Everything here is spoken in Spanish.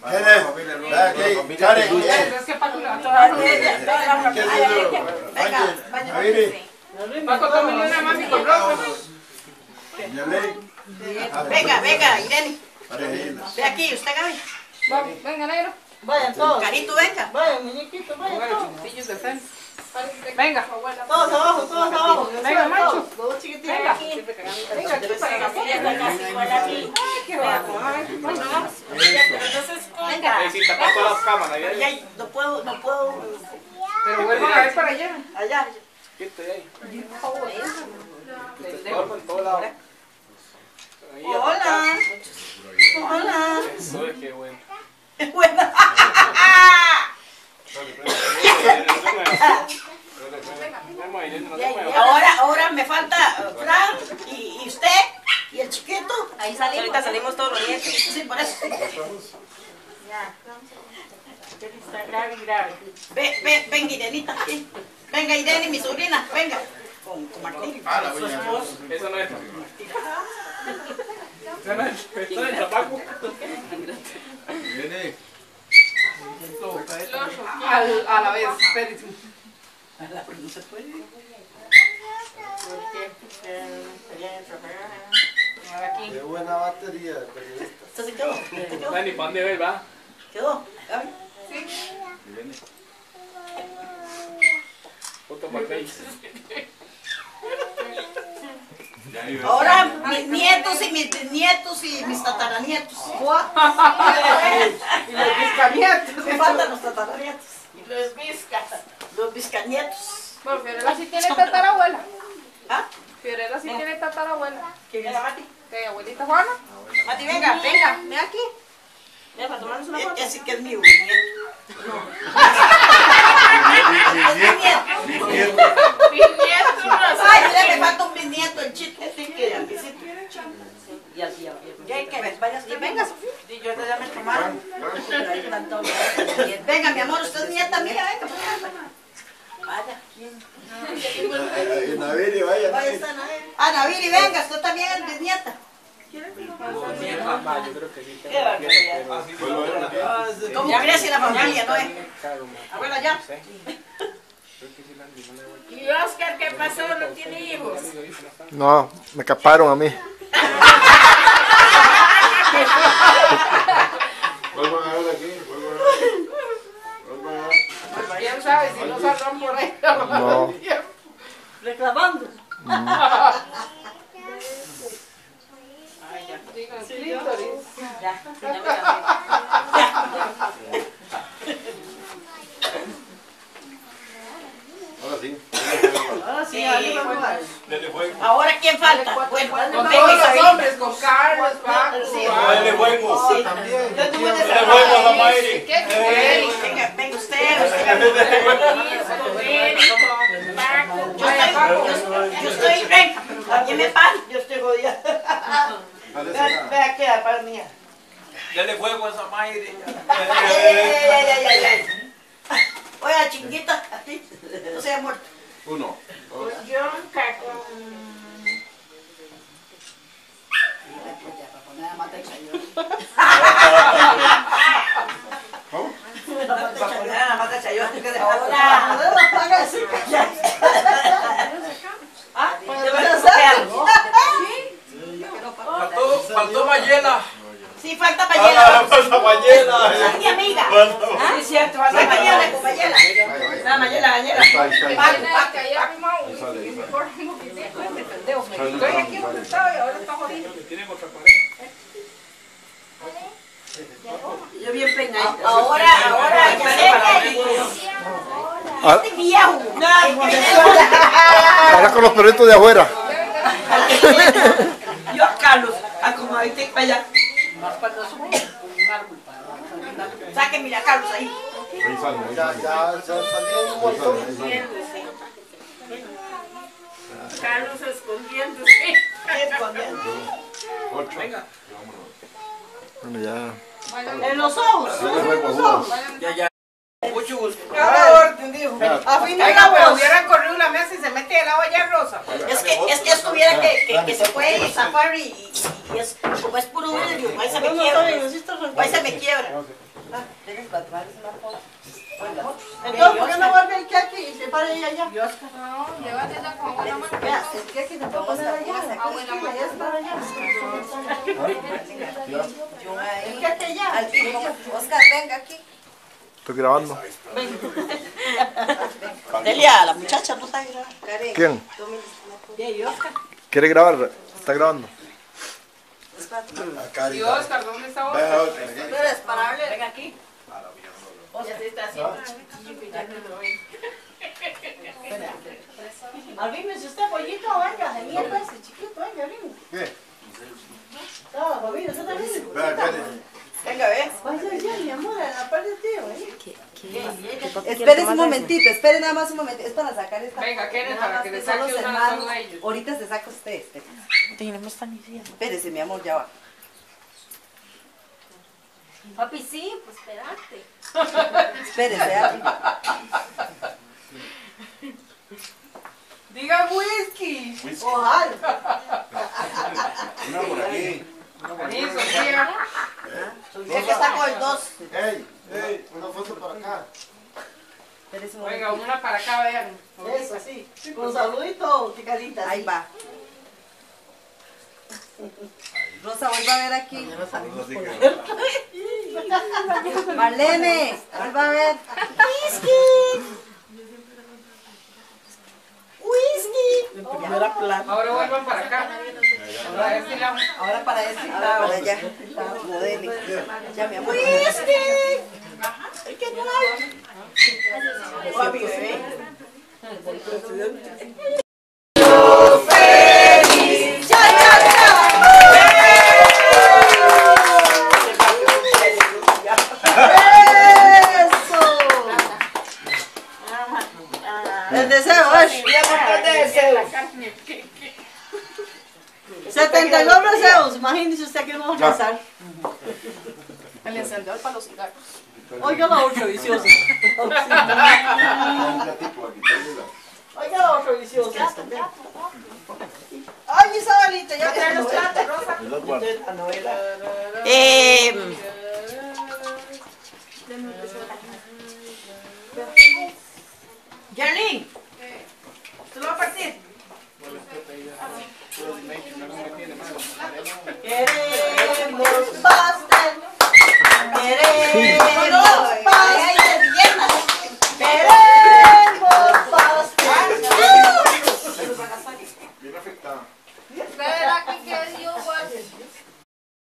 Venga, venga, Irene. Ve aquí, usted Gaby. Venga, negro. Vayan todos. Carito, venga. Vayan, muñequitos, vayan todos. Venga. Todos abajo, todos abajo. Venga, macho. Todos chiquititos. Venga. Venga, aquí para la casi igual a mí. Entonces, venga. No puedo. Pero vuelvan a ver para allá. Allá. Hola. Hola. Eso es que bueno. Buena. Ahora me falta Fran y usted y el chiquito. Ahí salimos. Ahorita salimos todos los nietos. Sí, por eso. Venga, Irenita. Venga, Irene, mi sobrina. Venga. Con Martín. Su esposo. Eso no es. Eso no es el tabaco. Viene. A la vez, espérate. No se puede. Qué buena batería. ¿Esto se quedó? No, ni pan de ver, va. ¿Quedó? Gaby. Viene. Foto para Face. Ahora mis nietos y mis bisnietos y mis tataranietos. Y los biscanietos. Me faltan los tataranietos. Los viscas. Los biscanietos. Bueno, Fiorella sí tiene tatarabuela. ¿Ah? Fiorella sí tiene tatarabuela. ¿Quién es la Mati? ¿Qué, abuelita Juana? Mati, venga, venga, ven aquí. Ven, para tomarnos una foto. Ese que es mi bisnieto. Ay, mira, me falta un bisnieto, el chito. El bisito. Y así, venga, Sofía. Y yo te llamé tomaron. Venga, mi amor, usted es nieta mía, venga. Vaya. Naviri, vaya. Vaya, está Naviri. Ah, Naviri, venga, usted también es bisnieta. Yo creo que sí. Qué barbaridad. Como crece la familia, ¿no es? Abuela, ya. ¿Y Oscar qué pasó? ¿No tiene hijos? No, me escaparon a mí. Vuelvan a ver aquí. Vuelvan a ver. ¿Quién sabe si no saldrán por ahí? No. Reclamando. Digan, clítoris. Ya, Ahora sí. ahora sí, ahí vamos a ver. Dale fuego. Ahora, ¿quién falta? Bueno, Con venga, todos Isabel. los hombres, con Carlos, Paco. Sí. Dale fuego. Sí. También. Yo tuve que Dale fuego a la Mayri. ¿Qué? Venga, venga usted. Yo estoy, venga, alguien me para. Yo estoy jodida. Dale Ve aquí, para mía. Dale fuego a esa Mayri. Ay. Oiga, chinguita, a ti. No se ha muerto. Uno. Dos. Yo caco. ¿Cómo? Faltó Mayela. Sí, falta Mayela. Falta Mayela. Mi amiga. Sí, es cierto, Falta Mayela, con Mayela. No, Mayela. Ahí está. Que ayer fuimos y mejor tengo que decir, este pendejo. Estoy aquí donde estaba y ahora está jodido. Tienen otra pareja. Yo bien peinadita. Ahora, Ahora, este viejo. ahora con los perritos de afuera. Yo a Carlos, a como ahorita para allá. Sáquenme a Carlos ahí. Ahí sale. Ya salieron un montón. Carlos escondiéndose. Ocho. Venga. Bueno, ya. En los ojos. Mucho gusto. Cada orden, dijo. A fin de Oiga, cuentas, pues. hubieran corrido la mesa y se mete de la olla rosa. Es que estuviera que se puede zafar y es, como es puro vidrio, ahí se me quiebra. Ahí se me quiebra. ¿Tienes para tomarles una foto? Entonces, ¿por qué no vuelve el queque y se para ella allá? No, llévate la con agua en la mano. Vea, el queque se puede poner allá. Agua en la mano. Ya está allá. El queque allá. Oscar, venga aquí. Estoy grabando. Delia, la muchacha no está grabando. ¿Quién? Y Oscar. ¿Quiere grabar? ¿Está grabando? Y Oscar, ¿dónde está Oscar? ¿Tú eres parable? Ven aquí. Oscar se está haciendo chiquillo que ya no lo ven. Alvin, si usted pollito, venga, de mierda ese chiquito, venga, Alvin. ¿Qué? No, Alvin, usted también. Venga, ¿ves? Vaya allá, mi amor, a la par de tío, Esperen un momentito, esperen nada más un momentito. Es para sacar esta. Venga, Kenneth, para que le Son saque los una hermanos. solo a ellos. Ahorita se saca usted. Espérese, mi amor, ya va. Papi, sí, pues espérate. Espérese, Diga whisky. Ojalá. Una por aquí. Ahí, Sofía. Es que está con el 2. ¡Ey! ¡Ey! Una foto para acá. Espérese un Venga, momentito. una para acá, vean. Eso, sí. Con saludito, picaditas. Ahí va. Rosa, vuelva a ver aquí. Marlene, vuelva a ver. Ahora vuelvan para acá. Para este lado. Ahora para este lado, para allá. Modele. Ya, mi amor. Papi, bebé. El deseo es 72 deseos. Imagínese usted que no va a pasar. El encendedor para los cigarros. Oiga la otra viciosa. Oiga la otra viciosa. Ay, Isabelita, ya trae los platos, Rosa.